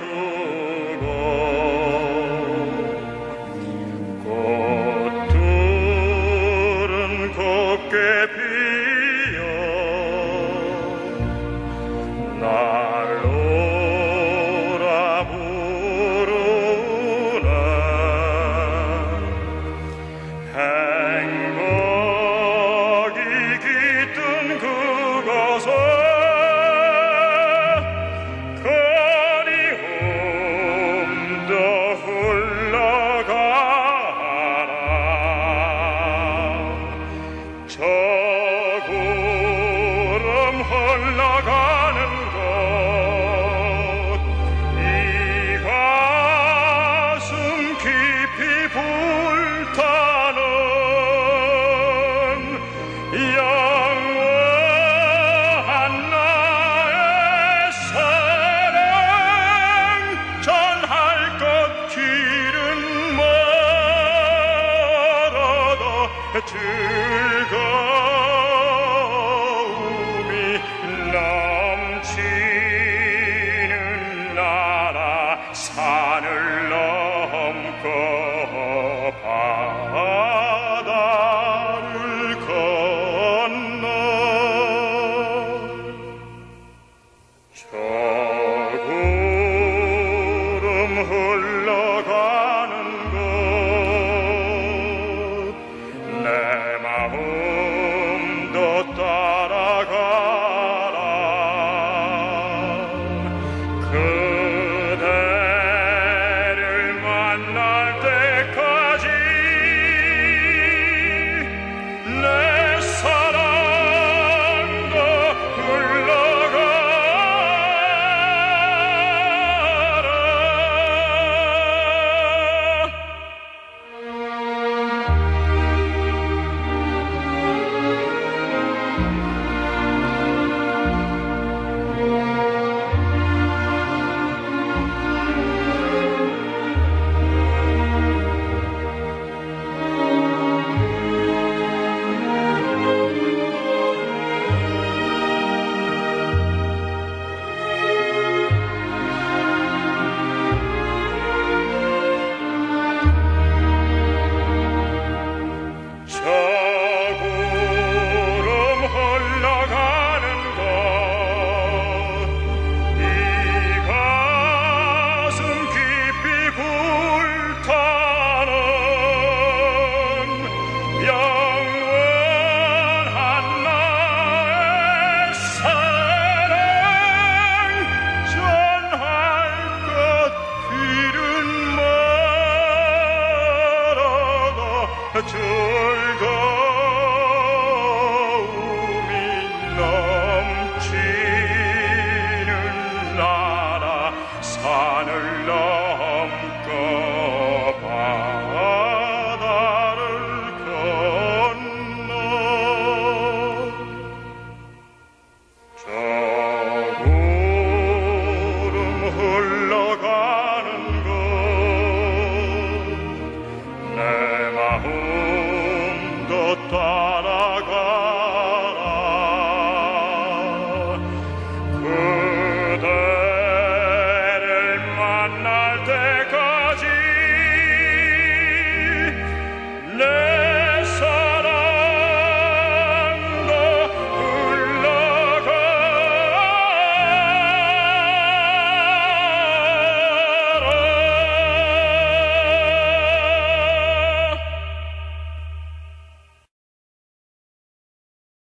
꽃들은 곱게 피어 날 오라 부르네. 행복이 깃든 그곳에 그리움도 흘러가라. 저 구름 흘러가는 곳, 이 가슴 깊이 불타는 영원한 나의 사랑, 전할 것 길은 멀어도 즐거움이 넘치는 나라, 산을 넘고 바다를 건너 저 구름 흘러가는 곳, 내 마음도 따라가라. 그대를 만날 때까지 내 사랑도 저 구름 흘러가는 곳, 이 가슴 깊이 불타는 영원한 나의 사랑, 전할 것 길은 멀어도 즐거움이 넘치는 나라, 산을 넘어